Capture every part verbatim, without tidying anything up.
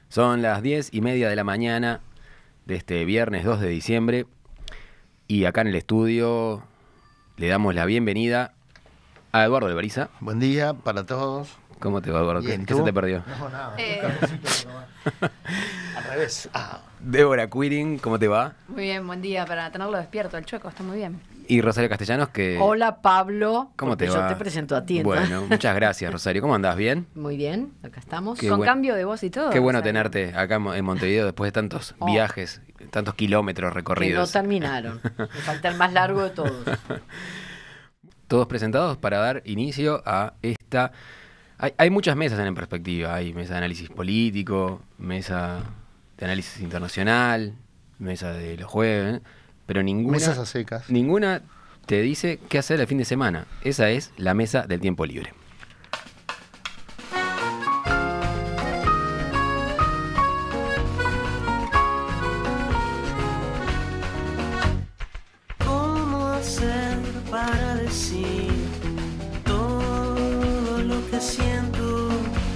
Son las diez y media de la mañana de este viernes dos de diciembre y acá en el estudio le damos la bienvenida a Eduardo Albariza. Buen día para todos. ¿Cómo te va, Eduardo? Bien, ¿Qué, ¿Qué se te perdió? No, nada. Eh. Al revés. Ah. Débora Quirin, ¿cómo te va? Muy bien, buen día para tenerlo despierto, el Chueco, está muy bien. Y Rosario Castellanos, que... Hola, Pablo. ¿Cómo te porque va? Yo te presento a ti. Bueno, entonces. muchas gracias, Rosario. ¿Cómo andás? ¿Bien? Muy bien, acá estamos. Qué Con buen- cambio de voz y todo. Qué bueno o sea, tenerte acá en Montevideo después de tantos Oh. viajes, tantos kilómetros Que no recorridos. terminaron. Me falta el más largo de todos. Todos presentados para dar inicio a esta... Hay, hay muchas mesas en En Perspectiva. Hay mesa de análisis político, mesa de análisis internacional, mesa de los jueves, pero ninguna... Mesas a secas. Ninguna te dice qué hacer el fin de semana. Esa es la mesa del tiempo libre. ¿Cómo hacer para decir todo lo que siento?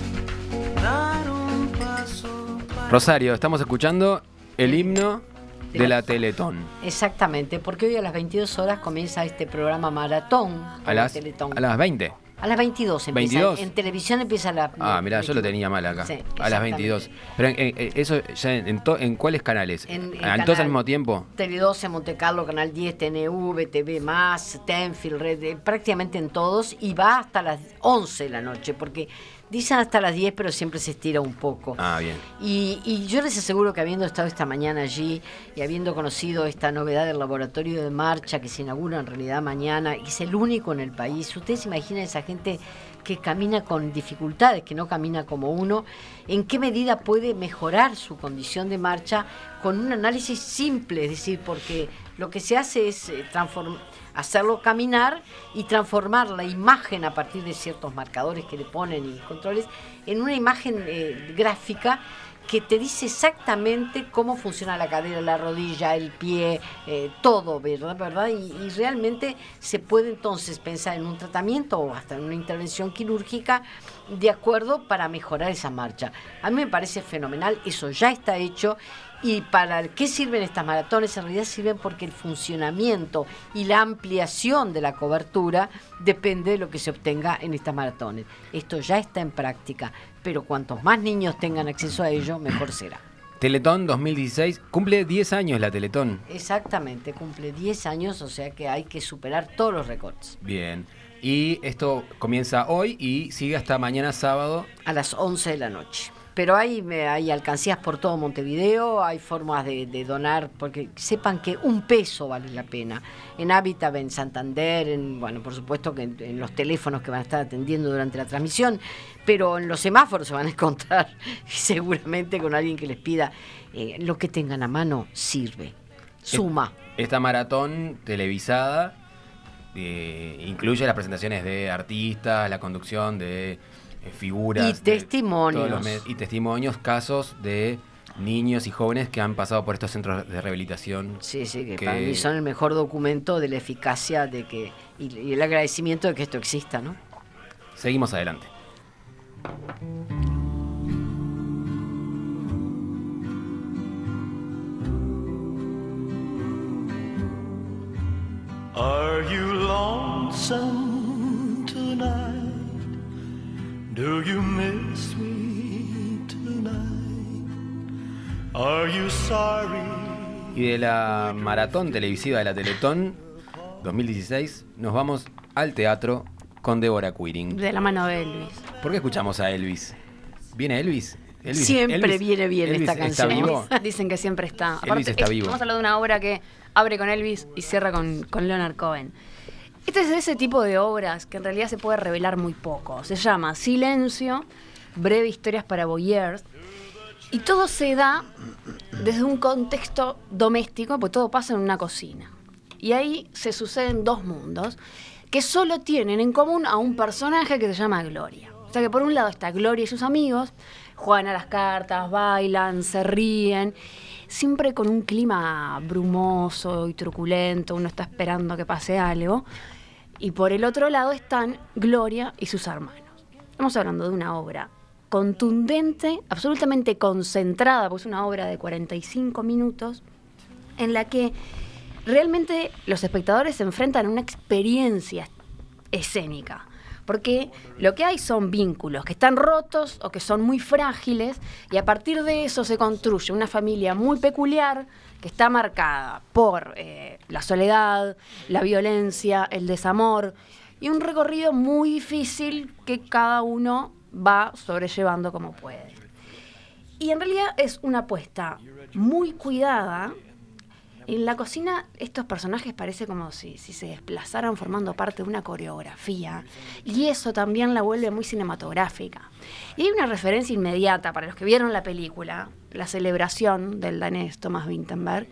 Dar un paso para... Rosario, estamos escuchando el himno de la Teletón. Exactamente, porque hoy a las veintidós horas comienza este programa maratón. A por las, Teletón. a las veinte. A las veintidós empieza. ¿veintidós? En televisión empieza a la... Ah, mirá, yo lo veintidós. tenía mal acá. Sí, a las exactamente. veintidós. Pero en- en- en- eso ya en, en to- ¿en cuáles canales? En- en ¿A ¿Todos canal- al mismo tiempo? Tele doce, Monte Carlo, Canal diez, T N V, T V más, Tenfield, Red, eh, prácticamente en todos, y va hasta las once de la noche, porque dicen hasta las diez, pero siempre se estira un poco. Ah, bien. Y, y yo les aseguro que habiendo estado esta mañana allí y habiendo conocido esta novedad del laboratorio de marcha que se inaugura en realidad mañana, y es el único en el país, ustedes se imaginan esa gente que camina con dificultades, que no camina como uno, en qué medida puede mejorar su condición de marcha con un análisis simple, es decir, porque lo que se hace es eh, transform- hacerlo caminar y transformar la imagen a partir de ciertos marcadores que le ponen y controles en una imagen eh, gráfica que te dice exactamente cómo funciona la cadera, la rodilla, el pie, eh, todo, ¿verdad? ¿verdad? Y, y realmente se puede entonces pensar en un tratamiento o hasta en una intervención quirúrgica de acuerdo para mejorar esa marcha. A mí me parece fenomenal, eso ya está hecho. ¿Y para qué sirven estas maratones? En realidad sirven porque el funcionamiento y la ampliación de la cobertura depende de lo que se obtenga en estas maratones. Esto ya está en práctica, pero cuantos más niños tengan acceso a ello, mejor será. Teletón dos mil dieciséis, cumple diez años la Teletón. Exactamente, cumple diez años, o sea que hay que superar todos los récords. Bien. Y esto comienza hoy y sigue hasta mañana sábado. A las once de la noche. Pero hay, me- hay alcancías por todo Montevideo, hay formas de, de donar, porque sepan que un peso vale la pena. En Hábitat, en Santander, en, bueno, por supuesto que en, en los teléfonos que van a estar atendiendo durante la transmisión, pero en los semáforos se van a encontrar seguramente con alguien que les pida eh, lo que tengan a mano sirve, suma. Esta maratón televisada eh, incluye las presentaciones de artistas, la conducción de eh, figuras. Y de testimonios. todos los med- y testimonios, casos de niños y jóvenes que han pasado por estos centros de rehabilitación. Sí, sí, que, que- para mí son el mejor documento de la eficacia de que y, y el agradecimiento de que esto exista, ¿no? Seguimos adelante. Are you lonesome tonight? Do you miss me tonight? Are you sorry? Y de la maratón televisiva de la Teletón dos mil dieciséis nos vamos al teatro con Débora Quirin. De la mano de Elvis. ¿Por qué escuchamos a Elvis? ¿Viene Elvis? Elvis Siempre Elvis- viene bien Elvis esta ¿está canción. vivo? Dicen que siempre está. Elvis está es- vivo. Vamos a hablar de una obra que abre con Elvis y cierra con, con Leonard Cohen. Este es de ese tipo de obras que en realidad se puede revelar muy poco. Se llama Silencio, breve historias para voyeurs. Y todo se da desde un contexto doméstico, porque todo pasa en una cocina. Y ahí se suceden dos mundos que solo tienen en común a un personaje que se llama Gloria. O sea que por un lado está Gloria y sus amigos, juegan a las cartas, bailan, se ríen, siempre con un clima brumoso y truculento, uno está esperando que pase algo. Y por el otro lado están Gloria y sus hermanos. Estamos hablando de una obra contundente, absolutamente concentrada, porque es una obra de cuarenta y cinco minutos, en la que realmente los espectadores se enfrentan a una experiencia escénica. Porque lo que hay son vínculos que están rotos o que son muy frágiles, y a partir de eso se construye una familia muy peculiar que está marcada por eh, la soledad, la violencia, el desamor, y un recorrido muy difícil que cada uno va sobrellevando como puede. Y en realidad es una apuesta muy cuidada. En la cocina estos personajes parece como si, si se desplazaran formando parte de una coreografía, y eso también la vuelve muy cinematográfica. Y hay una referencia inmediata para los que vieron la película, la celebración del danés Thomas Vinterberg,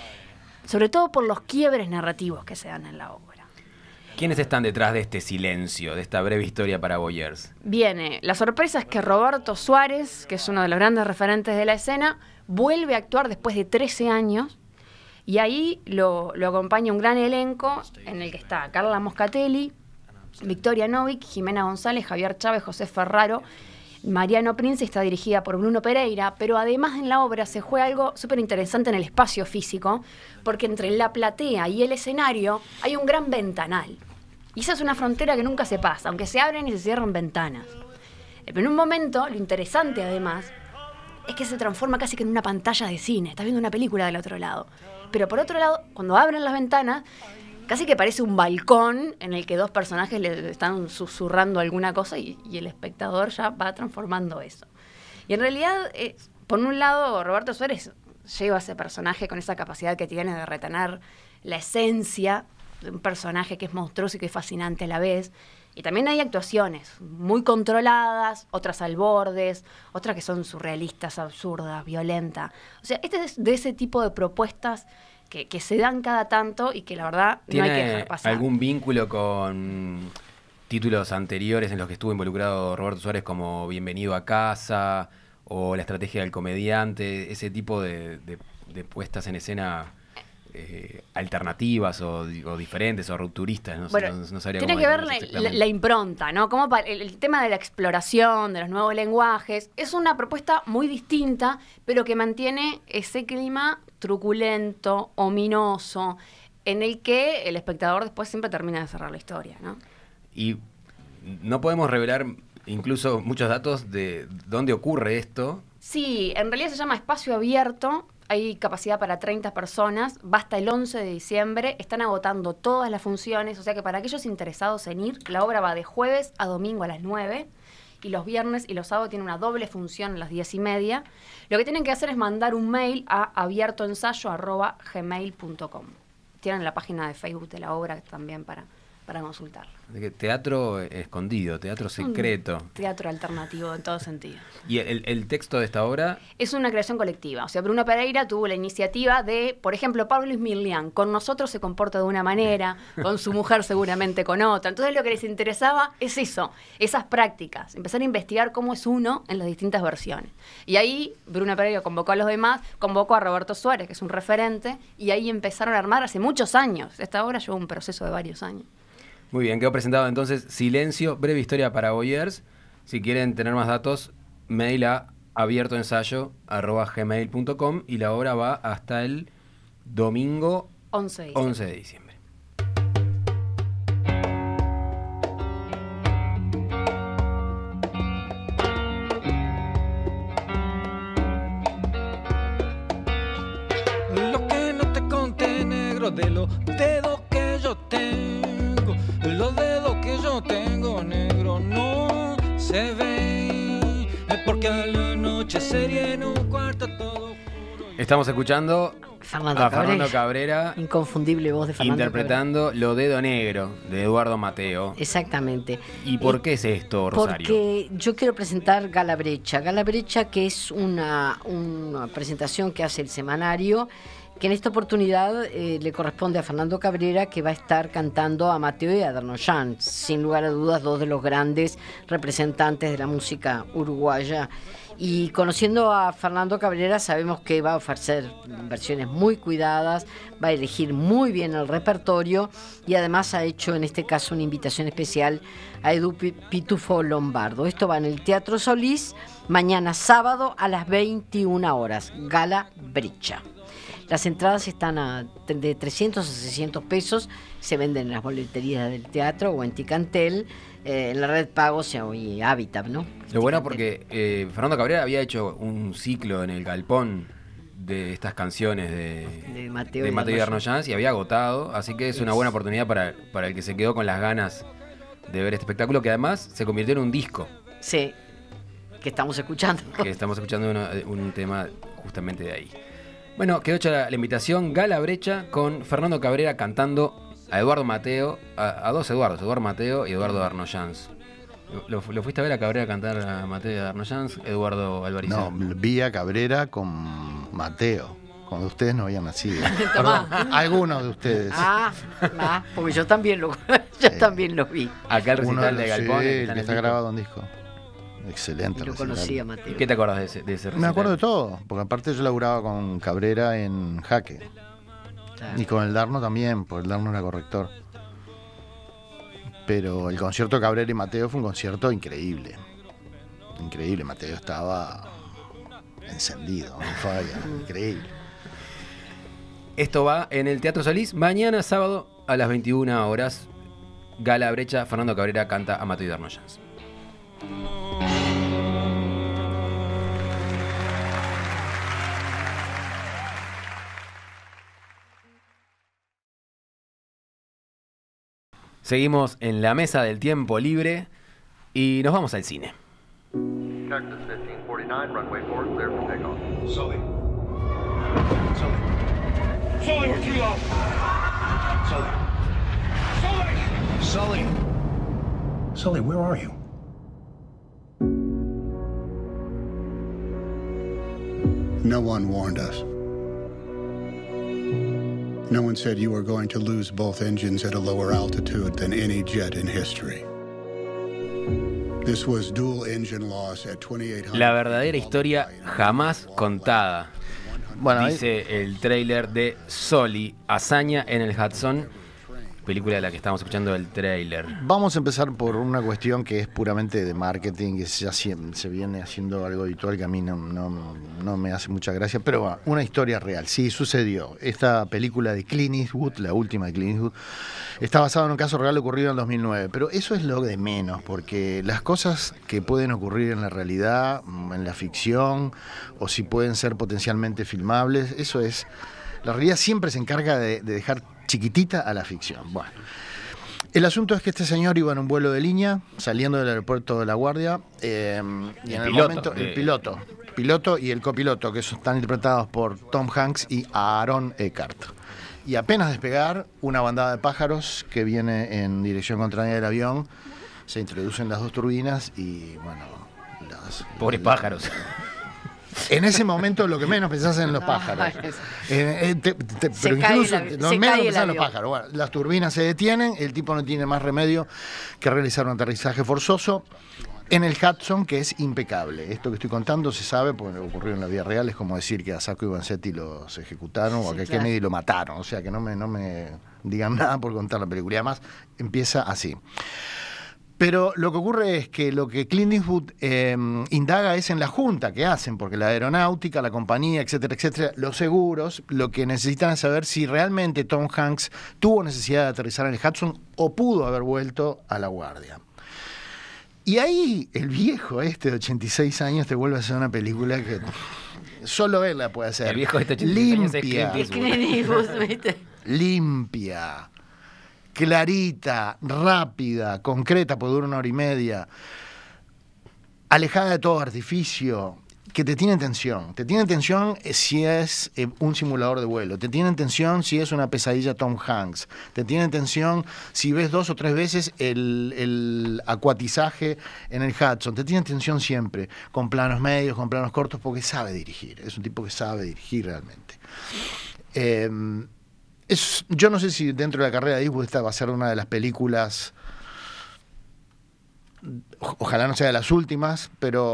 sobre todo por los quiebres narrativos que se dan en la obra. ¿Quiénes están detrás de este silencio, de esta breve historia para Boyers? Viene, la sorpresa es que Roberto Suárez, que es uno de los grandes referentes de la escena, vuelve a actuar después de trece años. Y ahí lo, lo acompaña un gran elenco en el que está Carla Moscatelli, Victoria Novik, Jimena González, Javier Chávez, José Ferraro, Mariano Prince. Está dirigida por Bruno Pereira, pero además en la obra se juega algo súper interesante en el espacio físico, porque entre la platea y el escenario hay un gran ventanal. Y esa es una frontera que nunca se pasa, aunque se abren y se cierran ventanas. Pero en un momento, lo interesante además, es que se transforma casi que en una pantalla de cine. Estás viendo una película del otro lado. Pero por otro lado, cuando abren las ventanas, casi que parece un balcón en el que dos personajes le están susurrando alguna cosa, y, y el espectador ya va transformando eso. Y en realidad, eh, por un lado, Roberto Suárez lleva a ese personaje con esa capacidad que tiene de retener la esencia de un personaje que es monstruoso y que es fascinante a la vez. Y también hay actuaciones muy controladas, otras al bordes, otras que son surrealistas, absurdas, violentas. O sea, este es de ese tipo de propuestas que, que se dan cada tanto y que la verdad no hay que dejar pasar. ¿Tiene algún vínculo con títulos anteriores en los que estuvo involucrado Roberto Suárez, como Bienvenido a Casa o La Estrategia del Comediante, ese tipo de, de, de puestas en escena Eh, alternativas o, o diferentes o rupturistas? No, bueno, no, no sabría tiene cómo que ver decirlo la, la, la impronta, ¿no? Como para el, el tema de la exploración, de los nuevos lenguajes, es una propuesta muy distinta, pero que mantiene ese clima truculento, ominoso, en el que el espectador después siempre termina de cerrar la historia, ¿no? Y no podemos revelar incluso muchos datos de dónde ocurre esto. Sí, en realidad se llama Espacio Abierto. Hay capacidad para treinta personas, va hasta el once de diciembre, están agotando todas las funciones, o sea que para aquellos interesados en ir, la obra va de jueves a domingo a las nueve, y los viernes y los sábados tiene una doble función a las diez y media. Lo que tienen que hacer es mandar un mail a abiertoensayo arroba gmail punto com. Tienen la página de Facebook de la obra también para, para consultarla. Teatro escondido, teatro secreto. Un teatro alternativo en todo sentido. ¿Y el, el texto de esta obra? Es una creación colectiva. O sea, Bruno Pereira tuvo la iniciativa de, por ejemplo, Pablo Luis Milián, con nosotros se comporta de una manera, con su mujer seguramente con otra. Entonces lo que les interesaba es eso, esas prácticas, empezar a investigar cómo es uno en las distintas versiones. Y ahí Bruno Pereira convocó a los demás, convocó a Roberto Suárez, que es un referente, y ahí empezaron a armar hace muchos años. Esta obra llevó un proceso de varios años. Muy bien, quedó presentado entonces Silencio, breve historia para Boyers. Si quieren tener más datos, mail a abiertoensayo arroba gmail punto com, y la obra va hasta el domingo once de diciembre. once de diciembre. Lo que no te conté, negro, de los dedos que yo tengo, los dedos que yo tengo, negro, no se ven, es porque a la noche sería en un cuarto todo oscuro. Estamos escuchando Fernando a Cabrera. Fernando Cabrera Inconfundible voz de Fernando interpretando Lo Dedo Negro, de Eduardo Mateo. Cabrera. Exactamente. ¿Y por Eh, qué es esto, Rosario? Porque yo quiero presentar Gala Brecha. Gala Brecha, que es una, una presentación que hace el semanario, que en esta oportunidad eh, le corresponde a Fernando Cabrera, que va a estar cantando a Mateo y a Darnoyan, sin lugar a dudas dos de los grandes representantes de la música uruguaya. Y conociendo a Fernando Cabrera sabemos que va a ofrecer versiones muy cuidadas, va a elegir muy bien el repertorio y además ha hecho en este caso una invitación especial a Edu Pitufo Lombardo. Esto va en el Teatro Solís mañana sábado a las veintiuna horas, Gala Brecha. Las entradas están a, de trescientos a seiscientos pesos, se venden en las boleterías del teatro o en Ticantel, eh, en la red pagos y Habitat, ¿no? Lo bueno porque eh, Fernando Cabrera había hecho un ciclo en el Galpón de estas canciones de, de Mateo, de y Mateo y Arnoyanz y había agotado, así que es, es una buena oportunidad para, para el que se quedó con las ganas de ver este espectáculo, que además se convirtió en un disco. Sí, que estamos escuchando. Que estamos escuchando uno, un tema justamente de ahí. Bueno, quedó hecha la, la invitación, Gala Brecha, con Fernando Cabrera cantando a Eduardo Mateo, a, a dos Eduardos, Eduardo Mateo y Eduardo Arnoyanz. ¿Lo, lo fuiste a ver a Cabrera cantar a Mateo y a Arnoyanz, Eduardo Alvarizán? No, vi a Cabrera con Mateo, cuando ustedes no habían nacido. Perdón, algunos de ustedes. Ah, ah, porque yo también lo, yo Sí. también lo vi. Acá el recital de Galpón. Sí, que está el en que el está disco. grabado en disco. Excelente. Y lo recital. conocí a Mateo. ¿Y qué te acordás de ese, de ese recital? Me acuerdo de todo, porque aparte yo laburaba con Cabrera en Jaque. Claro. Y con el Darno también, porque el Darno era corrector. Pero el concierto de Cabrera y Mateo fue un concierto increíble. Increíble, Mateo estaba encendido, on fire, increíble. Esto va en el Teatro Solís, mañana sábado a las veintiuna horas. Gala Brecha, Fernando Cabrera canta a Mateo y Arnoyanz. Seguimos en la mesa del tiempo libre y nos vamos al cine. Texas fifteen forty-nine, runway four, clear for takeoff. Sully. Sully. Sully, we're too low. Sully. Sully! Sully! Sully, where are you? No one warned us. No one said you were going to lose both engines at a lower altitude than any jet in history. This was dual engine loss at twenty-eight hundred. La verdadera historia jamás contada. Bueno, ahí- Dice el tráiler de Sully, hazaña en el Hudson, película de la que estamos escuchando el tráiler. Vamos a empezar por una cuestión que es puramente de marketing, que ya se, se viene haciendo algo habitual que a mí no, no, no me hace mucha gracia, pero bueno, una historia real. Sí, sucedió. Esta película de Clint Eastwood, la última de Clint Eastwood, está basada en un caso real ocurrido en el dos mil nueve, pero eso es lo de menos, porque las cosas que pueden ocurrir en la realidad, en la ficción, o si pueden ser potencialmente filmables, eso es... La realidad siempre se encarga de, de dejar chiquitita a la ficción. Bueno, el asunto es que este señor iba en un vuelo de línea, saliendo del aeropuerto de La Guardia, eh, y en el, piloto, momento, de- el piloto, piloto y el copiloto, que están interpretados por Tom Hanks y Aaron Eckhart. Y apenas despegar, una bandada de pájaros que viene en dirección contraria del avión, se introducen las dos turbinas y, bueno, las... Pobres pájaros. En ese momento lo que menos pensás es en los pájaros. Ay, Eh, eh, te- te- Se pero cae incluso el avi- lo se menos cae el pensás en los avión. pájaros. Bueno, las turbinas se detienen, el tipo no tiene más remedio que realizar un aterrizaje forzoso en el Hudson, que es impecable. Esto que estoy contando se sabe porque ocurrió en la vida real. Es como decir que a Sacco y Vanzetti los ejecutaron o Sí, que a claro. Kennedy lo mataron. O sea que no me, no me digan nada por contar la película. Y además empieza así. Pero lo que ocurre es que lo que Clint Eastwood eh, indaga es en la junta que hacen, porque la aeronáutica, la compañía, etcétera, etcétera, los seguros, lo que necesitan es saber si realmente Tom Hanks tuvo necesidad de aterrizar en el Hudson o pudo haber vuelto a La Guardia. Y ahí el viejo este de ochenta y seis años te vuelve a hacer una película que solo él la puede hacer. El viejo de este ochenta y seis años es Limpia, Clint Clint Eastwood, ¿viste? limpia, clarita, rápida, concreta, puede durar una hora y media, alejada de todo artificio, que te tiene tensión. Te tiene tensión eh, si es eh, un simulador de vuelo, te tiene tensión si es una pesadilla Tom Hanks, te tiene tensión si ves dos o tres veces el, el acuatizaje en el Hudson, te tiene tensión siempre, con planos medios, con planos cortos, porque sabe dirigir, es un tipo que sabe dirigir realmente. Eh, Es, yo no sé si dentro de la carrera de Eastwood esta va a ser una de las películas, o- ojalá no sea de las últimas, pero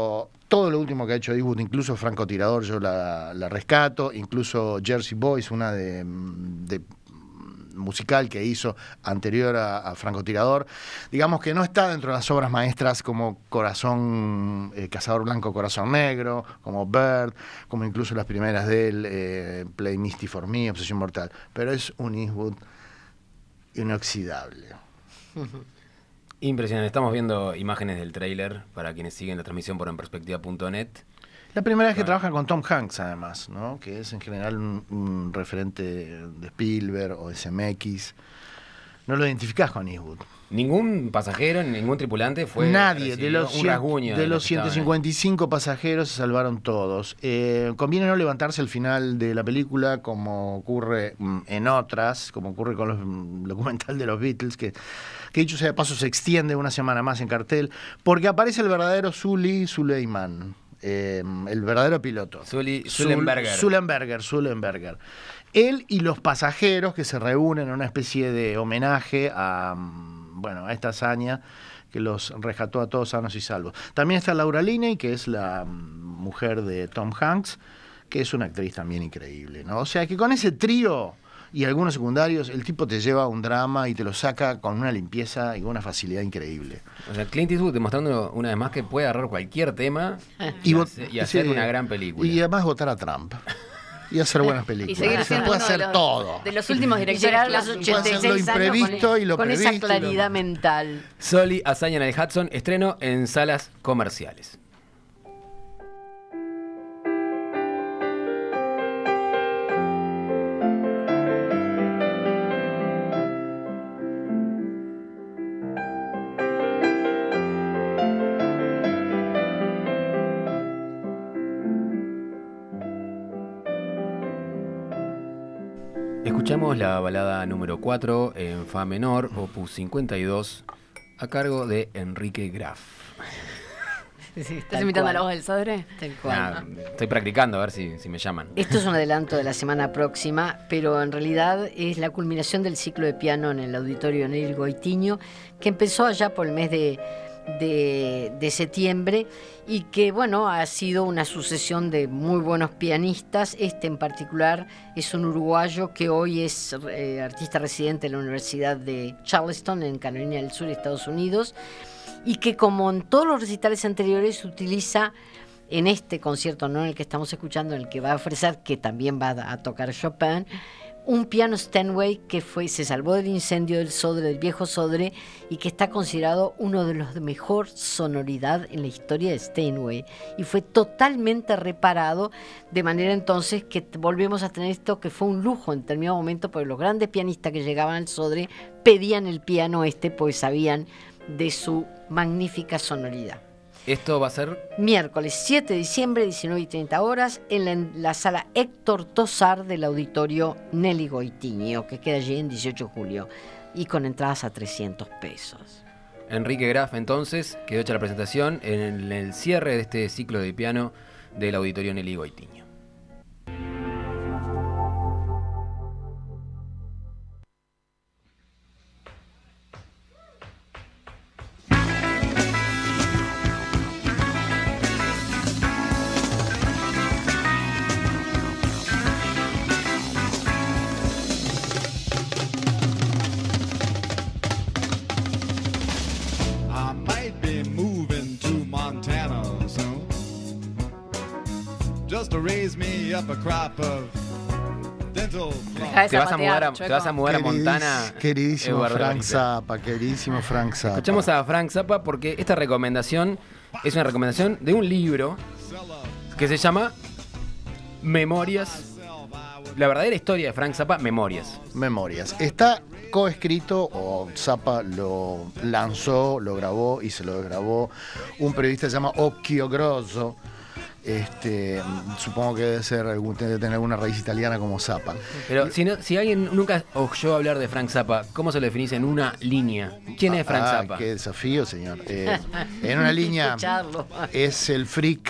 todo lo último que ha hecho Eastwood, incluso Francotirador, yo la, la rescato, incluso Jersey Boys, una de, de musical que hizo anterior a, a Francotirador, digamos que no está dentro de las obras maestras como Corazón, eh, Cazador Blanco, Corazón Negro, como Bird, como incluso las primeras de él, eh, Play Misty for Me, Obsesión Mortal, pero es un Eastwood inoxidable. Impresionante. Estamos viendo imágenes del tráiler para quienes siguen la transmisión por en perspectiva punto net. La primera vez que trabaja con Tom Hanks, además, ¿no? Que es en general un, un referente de Spielberg o de C M X. No lo identificás con Eastwood. Ningún pasajero, ningún tripulante fue. Nadie. De los, un cien, rasguño de de los los que ciento cincuenta y cinco pasajeros se salvaron todos. Eh, conviene no levantarse al final de la película como ocurre mm, en otras, como ocurre con los mm, documental de los Beatles, que, que dicho sea de paso se extiende una semana más en cartel, porque aparece el verdadero Sully Suleiman. Eh, el verdadero piloto. Sully, Sullenberger. Sullenberger, Sullenberger. Él y los pasajeros que se reúnen en una especie de homenaje a, bueno, a esta hazaña que los rescató a todos sanos y salvos. También está Laura Linney, que es la mujer de Tom Hanks, que es una actriz también increíble, ¿no? O sea que con ese trío y algunos secundarios, el tipo te lleva un drama y te lo saca con una limpieza y con una facilidad increíble. O sea, Clint Eastwood demostrando una vez más que puede agarrar cualquier tema y, y, hace, y hacer sí, una gran película. Y además votar a Trump. Y hacer buenas películas. Y seguir siendo puede uno hacer de los, todo. de los últimos directores llegar a los clásicos. Puede hacer lo imprevisto con, y lo con previsto. esa claridad lo... mental. Sully, hazaña en el Hudson, estreno en salas comerciales. Escuchamos la balada número cuatro en Fa menor, opus cincuenta y dos, a cargo de Enrique Graf. Sí, ¿estás imitando a la voz del Sodre? Tal cual. Nah, estoy practicando a ver si, si me llaman. Esto es un adelanto de la semana próxima, pero en realidad es la culminación del ciclo de piano en el Auditorio Nelly Goitiño, que empezó allá por el mes de, de, de septiembre y que, bueno, ha sido una sucesión de muy buenos pianistas. Este en particular es un uruguayo que hoy es eh, artista residente en la Universidad de Charleston, en Carolina del Sur, Estados Unidos, y que, como en todos los recitales anteriores, utiliza en este concierto, no en el que estamos escuchando, en el que va a ofrecer, que también va a tocar Chopin, un piano Steinway que fue, se salvó del incendio del Sodre, del viejo Sodre, y que está considerado uno de los de mejor sonoridad en la historia de Steinway, y fue totalmente reparado, de manera entonces que volvemos a tener esto que fue un lujo en determinado momento, porque los grandes pianistas que llegaban al Sodre pedían el piano este, pues sabían de su magnífica sonoridad. Esto va a ser miércoles siete de diciembre, diecinueve y treinta horas, en la, en la sala Héctor Tosar del Auditorio Nelly Goitiño, que queda allí en dieciocho de julio, y con entradas a trescientos pesos. Enrique Graf, entonces, quedó hecha la presentación en el cierre de este ciclo de piano del Auditorio Nelly Goitiño. Te vas a mudar a, te vas a, mudar a Montana. Queridísimo Eduardo Frank Galicia. Zappa, queridísimo Frank Zappa. Escuchamos a Frank Zappa porque esta recomendación es una recomendación de un libro que se llama Memorias. La verdadera historia de Frank Zappa, Memorias. Memorias. Está coescrito, o Zappa lo lanzó, lo grabó y se lo grabó un periodista que se llama Occhio Grosso. Este, supongo que debe ser algún, debe tener alguna raíz italiana como Zappa. Pero si, no, si alguien nunca oyó hablar de Frank Zappa, ¿cómo se lo definís en una línea? ¿Quién es Frank ah, Zappa? Qué desafío, señor. Eh, en una línea Escucharlo. es el freak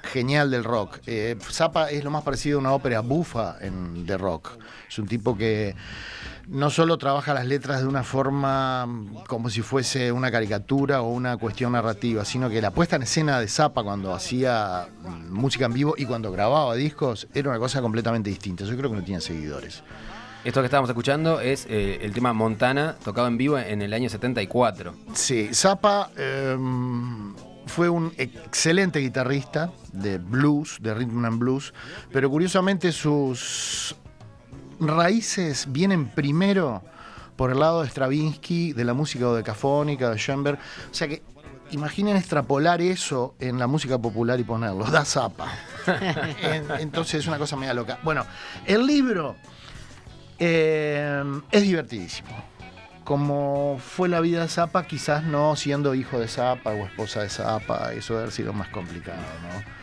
genial del rock. Eh, Zappa es lo más parecido a una ópera bufa en, de rock. Es un tipo que no solo trabaja las letras de una forma como si fuese una caricatura o una cuestión narrativa, sino que la puesta en escena de Zappa cuando hacía música en vivo y cuando grababa discos era una cosa completamente distinta. Yo creo que no tiene seguidores. Esto que estábamos escuchando es eh, el tema Montana, tocado en vivo en el año setenta y cuatro. Sí, Zappa eh, fue un excelente guitarrista de blues, de rhythm and blues, pero curiosamente sus raíces vienen primero por el lado de Stravinsky, de la música dodecafónica, de Schoenberg. O sea que imaginen extrapolar eso en la música popular y ponerlo, da Zappa. Entonces es una cosa media loca. Bueno, el libro eh, es divertidísimo. Como fue la vida de Zappa, quizás no siendo hijo de Zappa o esposa de Zappa, eso debe haber sido más complicado, ¿no?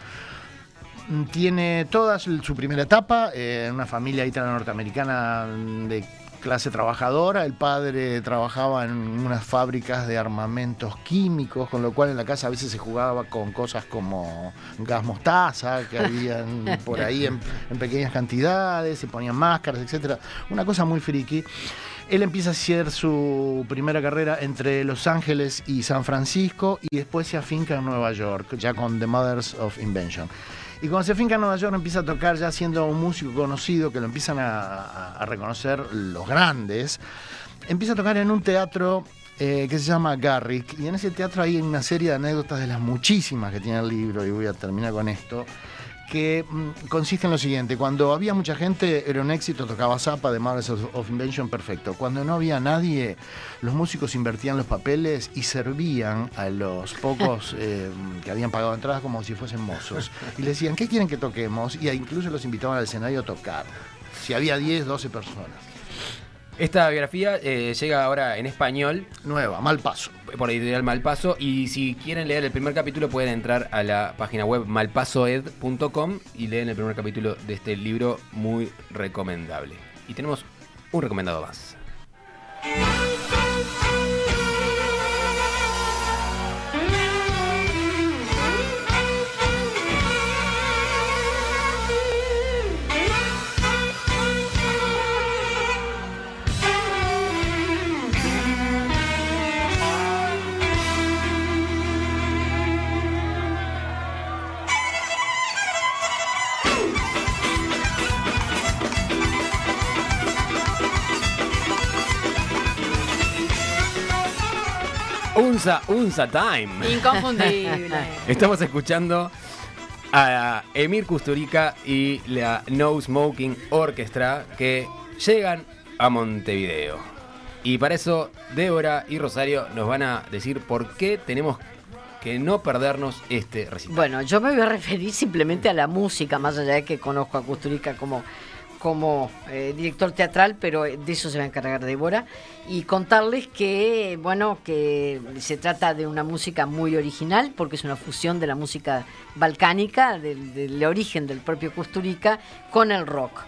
Tiene toda su primera etapa en eh, una familia italo-norteamericana de clase trabajadora. El padre trabajaba en unas fábricas de armamentos químicos, con lo cual en la casa a veces se jugaba con cosas como gas mostaza, que habían por ahí en, en pequeñas cantidades, se ponían máscaras, etcétera. Una cosa muy friki. Él empieza a hacer su primera carrera entre Los Ángeles y San Francisco y después se afinca en Nueva York, ya con The Mothers of Invention. Y cuando se afinca en Nueva York empieza a tocar ya siendo un músico conocido, que lo empiezan a, a, a reconocer los grandes. Empieza a tocar en un teatro eh, que se llama Garrick, y en ese teatro hay una serie de anécdotas de las muchísimas que tiene el libro, y voy a terminar con esto, que mm, consiste en lo siguiente: cuando había mucha gente era un éxito, tocaba Zappa, The Mothers of, of Invention, perfecto. Cuando no había nadie, los músicos invertían los papeles y servían a los pocos eh, que habían pagado entradas como si fuesen mozos. Y le decían, ¿qué quieren que toquemos? Y incluso los invitaban al escenario a tocar. Si había diez, doce personas. Esta biografía eh, llega ahora en español. Nueva, Malpaso. Por editorial Malpaso. Y si quieren leer el primer capítulo pueden entrar a la página web malpasoed punto com y leen el primer capítulo de este libro muy recomendable. Y tenemos un recomendado más. Unza, Unza Time. Inconfundible. Estamos escuchando a Emir Kusturica y la No Smoking Orchestra que llegan a Montevideo. Y para eso Débora y Rosario nos van a decir por qué tenemos que no perdernos este recital. Bueno, yo me voy a referir simplemente a la música, más allá de que conozco a Kusturica como... como eh, director teatral, pero de eso se va a encargar Débora, y contarles que, bueno, que se trata de una música muy original, porque es una fusión de la música balcánica, del, del origen del propio Kusturica, con el rock.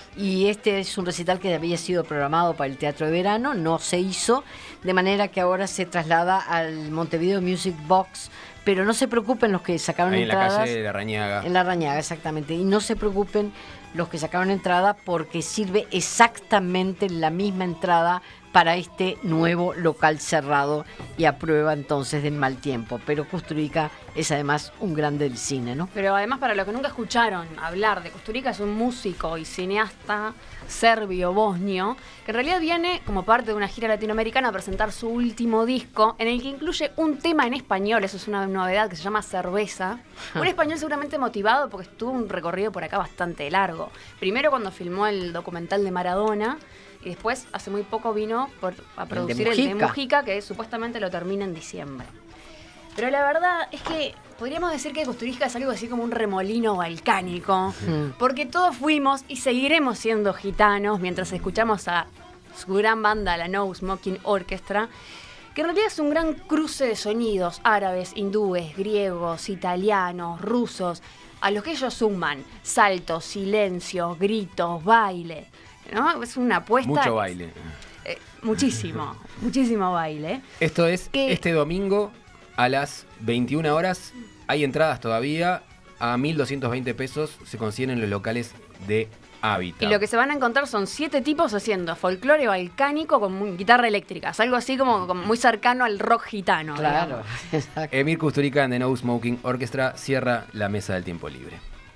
Y este es un recital que había sido programado para el Teatro de Verano, no se hizo, de manera que ahora se traslada al Montevideo Music Box. Pero no se preocupen los que sacaron ahí entradas. En la calle de la Rañaga. En la Rañaga, exactamente. Y no se preocupen los que sacaron entrada, porque sirve exactamente la misma entrada para este nuevo local cerrado y a prueba entonces del mal tiempo. Pero Kusturica es además un grande del cine, ¿no? Pero además, para los que nunca escucharon hablar de Kusturica, es un músico y cineasta serbio-bosnio que en realidad viene como parte de una gira latinoamericana a presentar su último disco, en el que incluye un tema en español. Eso es una novedad, que se llama Cerveza. Un español seguramente motivado porque tuvo un recorrido por acá bastante largo. Primero cuando filmó el documental de Maradona, y después hace muy poco vino por, a producir el de, el de Mujica, que supuestamente lo termina en diciembre. Pero la verdad es que podríamos decir que Kusturica es algo así como un remolino balcánico, mm. porque todos fuimos y seguiremos siendo gitanos mientras escuchamos a su gran banda, la No Smoking Orchestra, que en realidad es un gran cruce de sonidos árabes, hindúes, griegos, italianos, rusos, a los que ellos suman saltos, silencios, gritos, baile, ¿no? Es una apuesta. Mucho baile. Eh, muchísimo, muchísimo baile. Esto es que, este domingo a las veintiuna horas. Hay entradas todavía a mil doscientos veinte pesos se consiguen en los locales de Hábitat. Y lo que se van a encontrar son siete tipos haciendo folclore balcánico con mu- guitarra eléctrica. Es algo así como, como muy cercano al rock gitano. Claro, digamos. exacto. Emir Kusturica and the No Smoking Orchestra cierra la mesa del tiempo libre.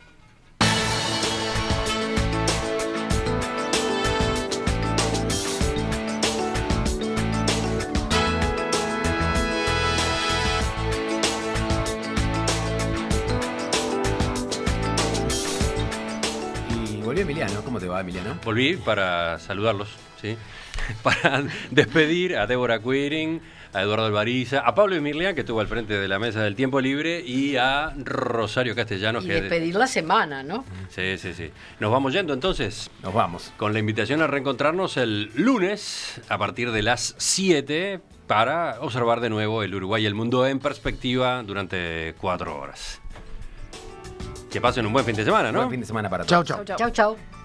Y volvió Emiliano. ¿Cómo te va, Emiliano? Volví para saludarlos, ¿sí? Para despedir a Débora Quirin, a Eduardo Alvariza, a Pablo Emilián, que estuvo al frente de la mesa del tiempo libre, y a Rosario Castellanos. Y que despedir la semana, ¿no? Sí, sí, sí. Nos vamos yendo entonces. Nos vamos. Con la invitación a reencontrarnos el lunes a partir de las siete para observar de nuevo el Uruguay y el mundo en perspectiva durante cuatro horas. Que pasen un buen fin de semana, ¿no? Buen fin de semana para todos. Chau, chau. Chau, Chau, chau.